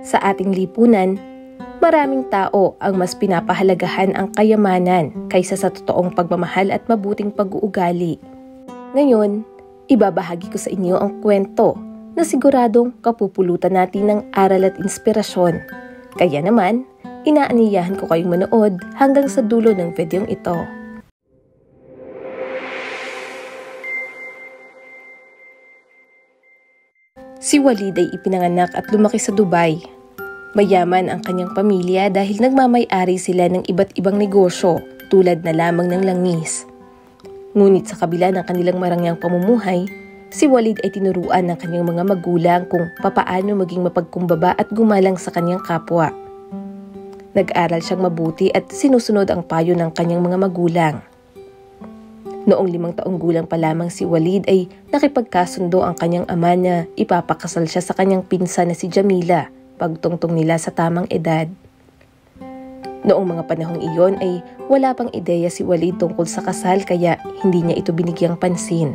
Sa ating lipunan, maraming tao ang mas pinapahalagahan ang kayamanan kaysa sa totoong pagmamahal at mabuting pag-uugali. Ngayon, ibabahagi ko sa inyo ang kwento na siguradong kapupulutan natin ng aral at inspirasyon. Kaya naman, inaaniyahan ko kayong manood hanggang sa dulo ng videong ito. Si Walid ay ipinanganak at lumaki sa Dubai. Mayaman ang kanyang pamilya dahil nagmamay-ari sila ng iba't ibang negosyo tulad na lamang ng langis. Ngunit sa kabila ng kanilang marangyang pamumuhay, si Walid ay tinuruan ng kanyang mga magulang kung papaano maging mapagkumbaba at gumalang sa kanyang kapwa. Nag-aral siyang mabuti at sinusunod ang payo ng kanyang mga magulang. Noong 5 taong gulang pa lamang si Walid ay nakipagkasundo ang kanyang ama na ipapakasal siya sa kanyang pinsan na si Jamila pagtungtong nila sa tamang edad. Noong mga panahong iyon ay wala pang ideya si Walid tungkol sa kasal kaya hindi niya ito binigyang pansin.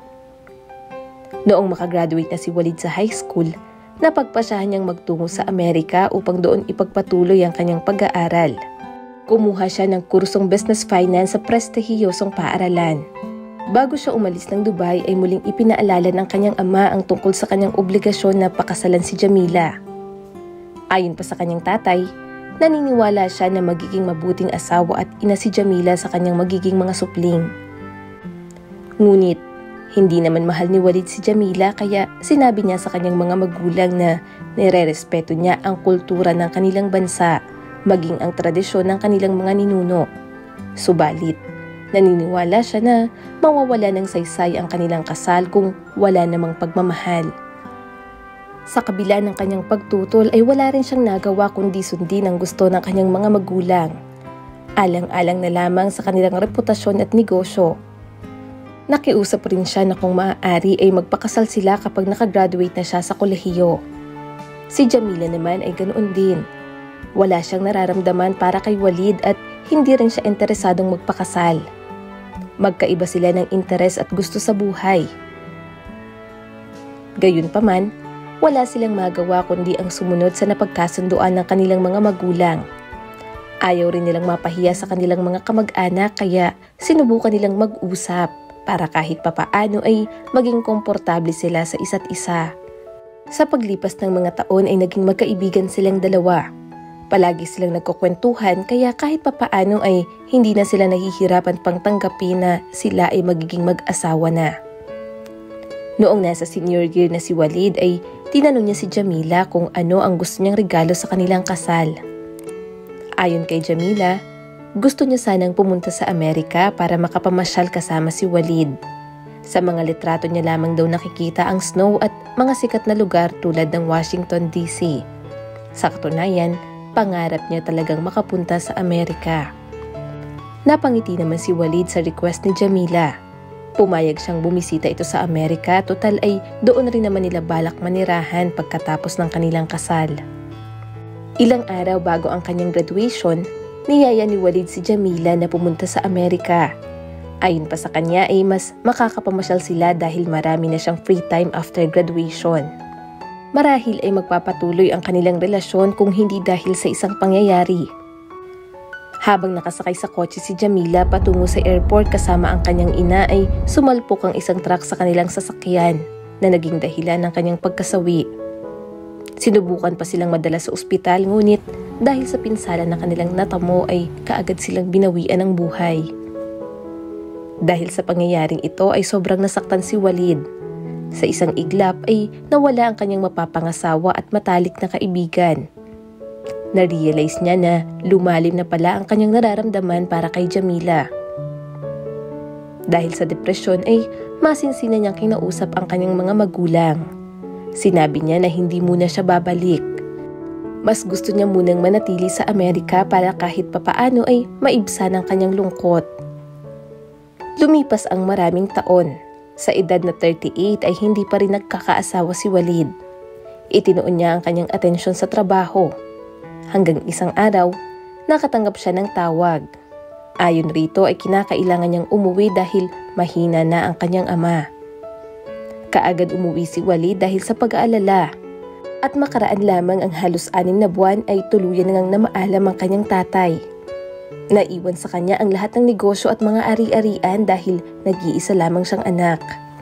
Noong makagraduate na si Walid sa high school, napagpasyahan niyang magtungo sa Amerika upang doon ipagpatuloy ang kanyang pag-aaral. Kumuha siya ng kursong business finance sa prestihiyosong paaralan. Bago siya umalis ng Dubai ay muling ipinaalala ng kanyang ama ang tungkol sa kanyang obligasyon na pakasalan si Jamila. Ayon pa sa kanyang tatay, naniniwala siya na magiging mabuting asawa at ina si Jamila sa kanyang magiging mga supling. Ngunit, hindi naman mahal ni Walid si Jamila kaya sinabi niya sa kanyang mga magulang na nire-respeto niya ang kultura ng kanilang bansa, maging ang tradisyon ng kanilang mga ninuno. Subalit, naniniwala siya na mawawala ng saysay ang kanilang kasal kung wala namang pagmamahal. Sa kabila ng kanyang pagtutol ay wala rin siyang nagawa kundi sundin ang gusto ng kanyang mga magulang. Alang-alang na lamang sa kanilang reputasyon at negosyo. Nakiusap rin siya na kung maaari ay magpakasal sila kapag nakagraduate na siya sa kolehiyo. Si Jamila naman ay ganoon din. Wala siyang nararamdaman para kay Walid at hindi rin siya interesadong magpakasal. Magkaiba sila ng interes at gusto sa buhay. Gayunpaman, wala silang magawa kundi ang sumunod sa napagkasunduan ng kanilang mga magulang. Ayaw rin nilang mapahiya sa kanilang mga kamag-anak kaya sinubukan nilang mag-usap para kahit papaano ay maging komportable sila sa isa't isa. Sa paglipas ng mga taon ay naging magkaibigan silang dalawa. Palagi silang nagkukwentuhan kaya kahit papaano ay hindi na sila nahihirapan pang tanggapin na sila ay magiging mag-asawa na. Noong nasa senior year na si Walid ay tinanong niya si Jamila kung ano ang gusto niyang regalo sa kanilang kasal. Ayon kay Jamila, gusto niya sanang pumunta sa Amerika para makapamasyal kasama si Walid. Sa mga litrato niya lamang daw nakikita ang snow at mga sikat na lugar tulad ng Washington, D.C. Sa katunayan, pangarap niya talagang makapunta sa Amerika. Napangiti naman si Walid sa request ni Jamila. Pumayag siyang bumisita ito sa Amerika, total ay doon rin naman nila balak manirahan pagkatapos ng kanilang kasal. Ilang araw bago ang kanyang graduation, niyaya ni Walid si Jamila na pumunta sa Amerika. Ayon pa sa kanya ay mas makakapamasyal sila dahil marami na siyang free time after graduation. Marahil ay magpapatuloy ang kanilang relasyon kung hindi dahil sa isang pangyayari. Habang nakasakay sa kotse si Jamila patungo sa airport kasama ang kanyang ina ay sumalpok ang isang truck sa kanilang sasakyan na naging dahilan ng kanyang pagkasawi. Sinubukan pa silang madala sa ospital ngunit dahil sa pinsala na kanilang natamo ay kaagad silang binawian ng buhay. Dahil sa pangyayaring ito ay sobrang nasaktan si Walid. Sa isang iglap ay nawala ang kanyang mapapangasawa at matalik na kaibigan. Na-realize niya na lumalim na pala ang kanyang nararamdaman para kay Jamila. Dahil sa depresyon ay masinsinan niyang kinausap ang kanyang mga magulang. Sinabi niya na hindi muna siya babalik. Mas gusto niya munang manatili sa Amerika para kahit papaano ay maibsan ang kanyang lungkot. Lumipas ang maraming taon. Sa edad na 38 ay hindi pa rin nagkakaasawa si Walid. Itinuon niya ang kanyang atensyon sa trabaho. Hanggang isang araw, nakatanggap siya ng tawag. Ayon rito ay kinakailangan niyang umuwi dahil mahina na ang kanyang ama. Kaagad umuwi si Walid dahil sa pag-aalala. at makaraan lamang ang halos 6 na buwan ay tuluyan ngang namaalam ang kanyang tatay. Naiwan sa kanya ang lahat ng negosyo at mga ari-arian dahil nag-iisa lamang siyang anak.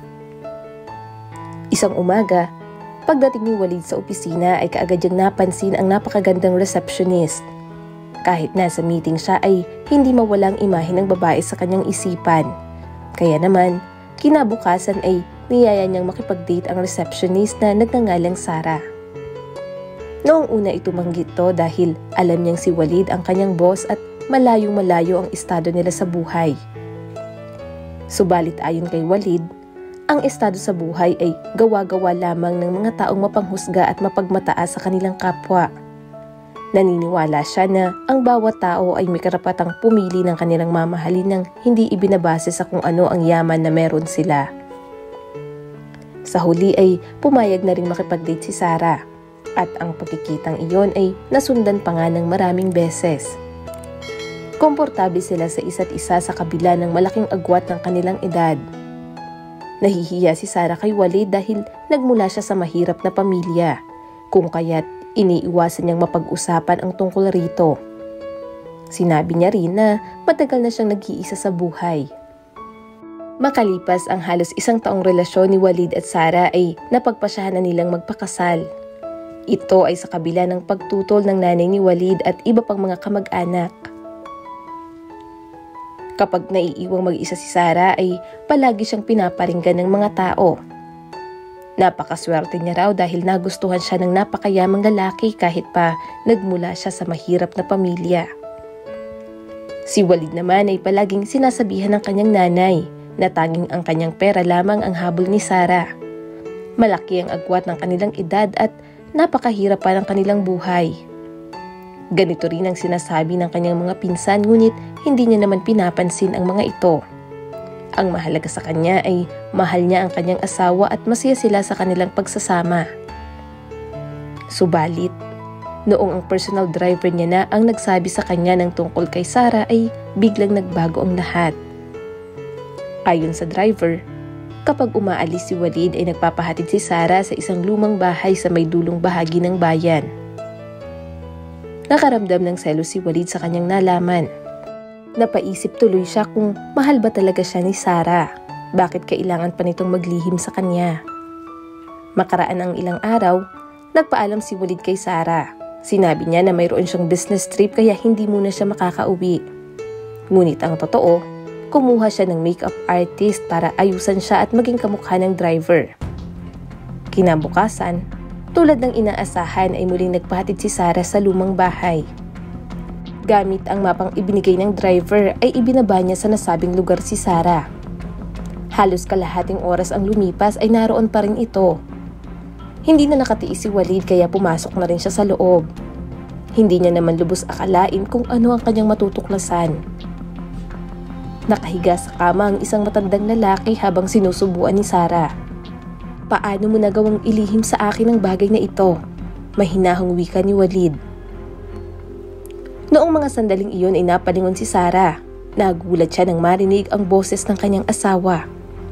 Isang umaga, pagdating ni Walid sa opisina ay kaagad niyang napansin ang napakagandang receptionist. Kahit nasa meeting siya ay hindi mawalang imahe ng babae sa kanyang isipan. Kaya naman, kinabukasan ay niyaya niyang makipag-date ang receptionist na nagngangalang Sarah. Noong una ito manggit to dahil alam niyang si Walid ang kanyang boss at malayong-malayo ang estado nila sa buhay. Subalit ayon kay Walid, ang estado sa buhay ay gawa-gawa lamang ng mga taong mapanghusga at mapagmataas sa kanilang kapwa. Naniniwala siya na ang bawat tao ay may karapatang pumili ng kanilang mamahalin nang hindi ibinabase sa kung ano ang yaman na meron sila. Sa huli ay pumayag na rin makipag-date si Sarah at ang pagkikitang iyon ay nasundan pa nga ng maraming beses. Komportable sila sa isa't isa sa kabila ng malaking agwat ng kanilang edad. Nahihiya si Sarah kay Walid dahil nagmula siya sa mahirap na pamilya, kung kaya't iniiwasan niyang mapag-usapan ang tungkol rito. Sinabi niya rin na matagal na siyang nag-iisa sa buhay. Makalipas ang halos 1 taong relasyon ni Walid at Sarah ay napagpasyahan na nilang magpakasal. Ito ay sa kabila ng pagtutol ng nanay ni Walid at iba pang mga kamag-anak. Kapag naiiwang mag-isa si Sarah ay palagi siyang pinaparinggan ng mga tao. Napakaswerte niya raw dahil nagustuhan siya ng napakayamang lalaki kahit pa nagmula siya sa mahirap na pamilya. Si Walid naman ay palaging sinasabihan ng kanyang nanay na tanging ang kanyang pera lamang ang habol ni Sarah. Malaki ang agwat ng kanilang edad at napakahirap pa ng kanilang buhay. Ganito rin ang sinasabi ng kanyang mga pinsan ngunit hindi niya naman pinapansin ang mga ito. Ang mahalaga sa kanya ay mahal niya ang kanyang asawa at masaya sila sa kanilang pagsasama. Subalit, noong ang personal driver niya na ang nagsabi sa kanya ng tungkol kay Sarah ay biglang nagbago ang lahat. Ayon sa driver, kapag umaalis si Walid ay nagpapahatid si Sarah sa isang lumang bahay sa may dulong bahagi ng bayan. Nakaramdam ng selos si Walid sa kanyang nalaman. Napaisip tuloy siya kung mahal ba talaga siya ni Sarah. Bakit kailangan pa nitong maglihim sa kanya? Makaraan ang ilang araw, nagpaalam si Walid kay Sarah. Sinabi niya na mayroon siyang business trip kaya hindi muna siya makakauwi. Ngunit ang totoo, kumuha siya ng makeup artist para ayusan siya at maging kamukha ng driver. Kinabukasan, tulad ng inaasahan ay muling nagpahatid si Sarah sa lumang bahay. Gamit ang mapang ibinigay ng driver ay ibinaba niya sa nasabing lugar si Sarah. Halos kalahating oras ang lumipas ay naroon pa rin ito. Hindi na nakatiis si Walid kaya pumasok na rin siya sa loob. Hindi niya naman lubos akalain kung ano ang kanyang matutuklasan. Nakahiga sa kama ang isang matandang lalaki habang sinusubuan ni Sarah. Paano mo nagawang ilihim sa akin ang bagay na ito? Mahinahong wika ni Walid. Noong mga sandaling iyon ay napalingon si Sarah. Nagulat siya nang marinig ang boses ng kanyang asawa.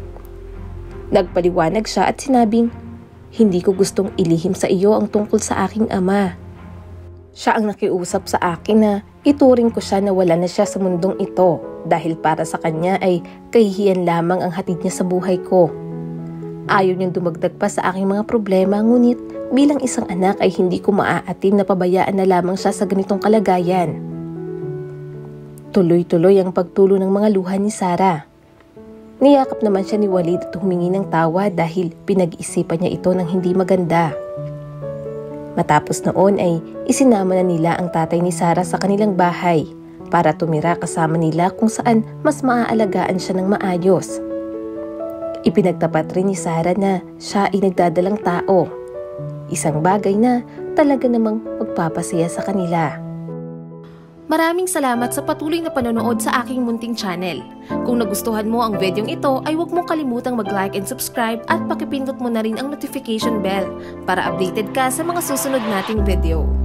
Nagpaliwanag siya at sinabing, "Hindi ko gustong ilihim sa iyo ang tungkol sa aking ama. Siya ang nakiusap sa akin na ituring ko siya na wala na siya sa mundong ito dahil para sa kanya ay kahihiyan lamang ang hatid niya sa buhay ko. Ayaw niyang dumagdag pa sa aking mga problema ngunit bilang isang anak ay hindi ko maaatim na pabayaan na lamang siya sa ganitong kalagayan." Tuloy-tuloy ang pagtulo ng mga luha ni Sarah. Niyakap naman siya ni Walid at humingi ng tawa dahil pinag-isipan niya ito ng hindi maganda. Matapos noon ay isinama na nila ang tatay ni Sarah sa kanilang bahay para tumira kasama nila kung saan mas maaalagaan siya ng maayos. Ipinagtapat rin ni Sarah na siya ay nagdadalang tao. Isang bagay na talaga namang magpapasaya sa kanila. Maraming salamat sa patuloy na panonood sa aking munting channel. Kung nagustuhan mo ang videong ito ay huwag mong kalimutang mag-like and subscribe at pakipindot mo na rin ang notification bell para updated ka sa mga susunod nating video.